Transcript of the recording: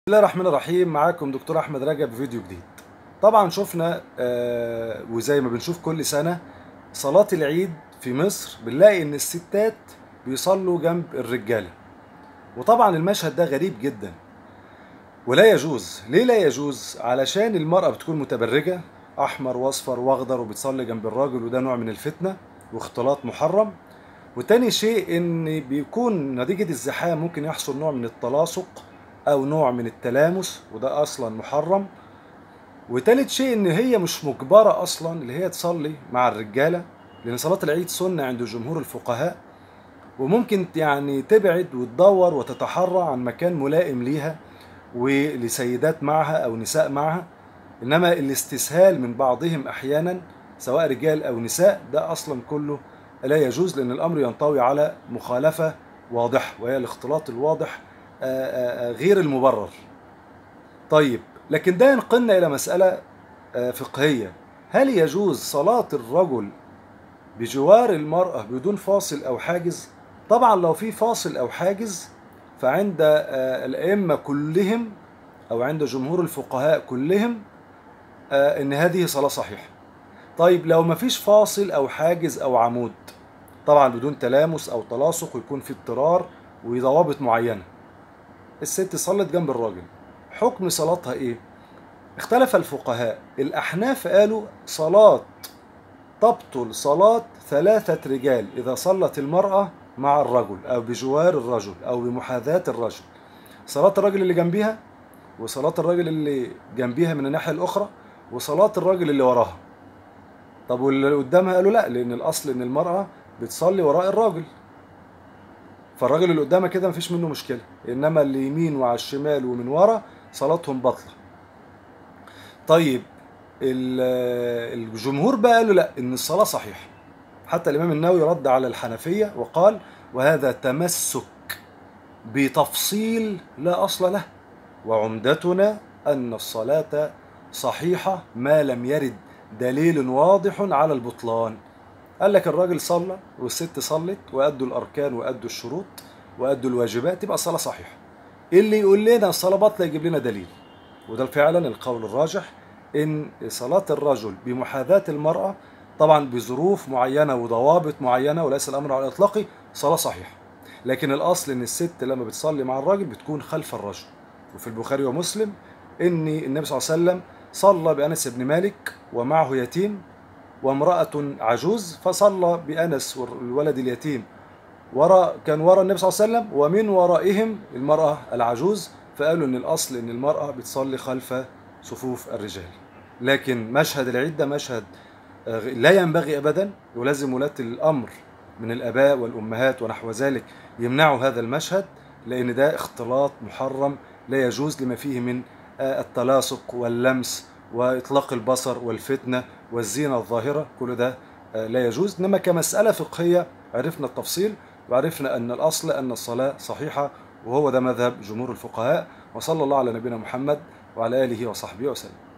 بسم الله الرحمن الرحيم. معاكم دكتور احمد رجب بفيديو جديد. طبعا شفنا وزي ما بنشوف كل سنة صلاة العيد في مصر بنلاقي ان الستات بيصلوا جنب الرجالة، وطبعا المشهد ده غريب جدا ولا يجوز. ليه لا يجوز؟ علشان المرأة بتكون متبرجة احمر واصفر واخضر وبتصلي جنب الراجل، وده نوع من الفتنة واختلاط محرم. وتاني شيء ان بيكون نتيجة الزحام ممكن يحصل نوع من التلاصق او نوع من التلامس، وده اصلا محرم. وتالت شيء ان هي مش مجبرة اصلا اللي هي تصلي مع الرجالة، لان صلاة العيد سنة عند جمهور الفقهاء، وممكن يعني تبعد وتدور وتتحرى عن مكان ملائم ليها ولسيدات معها او نساء معها. انما الاستسهال من بعضهم احيانا سواء رجال او نساء ده اصلا كله لا يجوز، لان الامر ينطوي على مخالفة واضحة وهي الاختلاط الواضح غير المبرر. طيب، لكن ده ينقلنا إلى مسألة فقهية. هل يجوز صلاة الرجل بجوار المرأة بدون فاصل أو حاجز؟ طبعا لو في فاصل أو حاجز فعند الأئمة كلهم أو عند جمهور الفقهاء كلهم إن هذه صلاة صحيحة. طيب لو مفيش فاصل أو حاجز أو عمود، طبعا بدون تلامس أو تلاصق ويكون في اضطرار وضوابط معينة، الست صلت جنب الراجل، حكم صلاتها إيه؟ اختلف الفقهاء. الأحناف قالوا تبطل صلاة 3 رجال إذا صلت المرأة مع الرجل أو بجوار الرجل أو بمحاذاة الرجل: صلاة الرجل اللي جنبيها، وصلاة الرجل اللي جنبيها من الناحية الأخرى، وصلاة الرجل اللي وراها. طب واللي قدامها قالوا لا، لأن الأصل إن المرأة بتصلي وراء الراجل، فالراجل اللي قدامها كده مفيش منه مشكلة، إنما اللي يمين وعلى الشمال ومن ورا صلاتهم باطلة. طيب الجمهور بقى قالوا لا، ان الصلاة صحيحة. حتى الامام النووي رد على الحنفية وقال: وهذا تمسك بتفصيل لا اصل له، وعمدتنا ان الصلاة صحيحة ما لم يرد دليل واضح على البطلان. قال لك الراجل صلى والست صلت وادوا الاركان وادوا الشروط وادوا الواجبات، تبقى الصلاة صحيحة. اللي يقول لنا الصلاة باطلة يجيب لنا دليل. وده فعلا القول الراجح، ان صلاة الرجل بمحاذاة المرأة طبعا بظروف معينة وضوابط معينة وليس الامر على الاطلاق صلاة صحيحة. لكن الاصل ان الست لما بتصلي مع الراجل بتكون خلف الرجل. وفي البخاري ومسلم ان النبي صلى الله عليه وسلم صلى بأنس بن مالك ومعه يتيم وامرأة عجوز، فصلى بأنس والولد اليتيم كان وراء النبي صلى الله عليه وسلم، ومن ورائهم المرأة العجوز، فقالوا ان الاصل ان المرأة بتصلي خلف صفوف الرجال. لكن مشهد العيد ده مشهد لا ينبغي ابدا، ولازم ولاة الامر من الاباء والامهات ونحو ذلك يمنعوا هذا المشهد، لان ده اختلاط محرم لا يجوز لما فيه من التلاصق واللمس واطلاق البصر والفتنة والزينة الظاهرة، كل ده لا يجوز. انما كمسألة فقهية عرفنا التفصيل، وعرفنا أن الأصل أن الصلاة صحيحة، وهو ده مذهب جمهور الفقهاء. وصلى الله على نبينا محمد وعلى آله وصحبه وسلم.